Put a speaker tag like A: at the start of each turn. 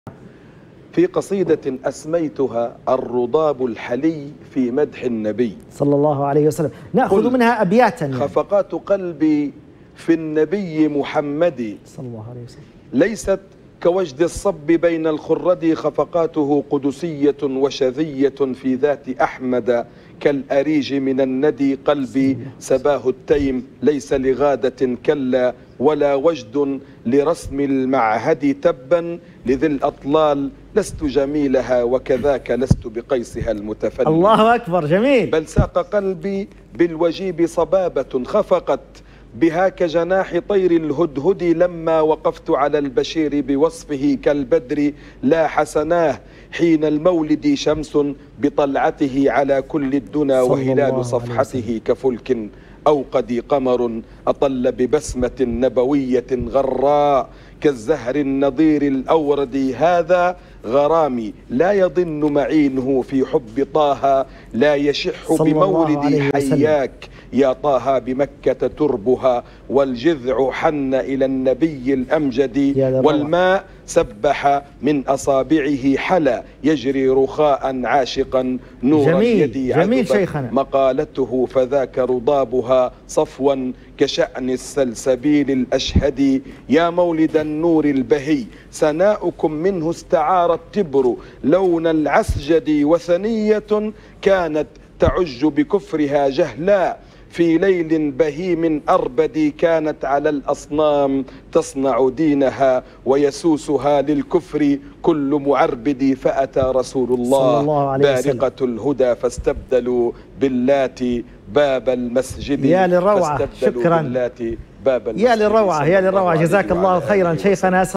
A: في قصيدة أسميتها الرضاب الحلي في مدح النبي
B: صلى الله عليه وسلم، نأخذ منها أبياتا يعني.
A: خفقات قلبي في النبي محمد
B: صلى الله عليه وسلم
A: ليست كوجد الصب بين الخرد، خفقاته قدسية وشذية في ذات أحمد كالأريج من الندي. قلبي سباه التيم ليس لغادة كلا، ولا وجد لرسم المعهد. تبا لذي الأطلال لست جميلها، وكذاك لست بقيسها المتفنن.
B: الله أكبر، جميل.
A: بل ساق قلبي بالوجيب صبابة خفقت بها كجناح طير الهدهد. لما وقفت على البشير بوصفه كالبدر لاح سناه حين المولد شمس بطلعته على كل الدنا، وهلال صفحته كفلك أوقد قمر أطل ببسمة نبوية غراء كالزهر النضير الأورد. هذا غرامي لا يضن معينه في حب طه، لا يشح بمولدي حياك يا طه بمكة تربها. والجذع حن إلى النبي الأمجد، والماء سبح من أصابعه حلا يجري رخاء عاشقا نور اليد.
B: جميل شيخنا.
A: مقالته فذاك رضابها صفوا كشأن السلسبيل الأشهد. يا مولد النور البهي سناؤكم منه استعار التبر لون العسجد. وثنية كانت تعج بكفرها جهلا في ليل بهيم أربد، كانت على الأصنام تصنع دينها ويسوسها للكفر كل معربد. فأتى رسول الله بارقة الهدى فاستبدلوا باللات باب المسجد.
B: يا للروعة، شكرا.
A: باب المسجد.
B: يا للروعة، يا للروعة، جزاك الله خيرا شيخنا.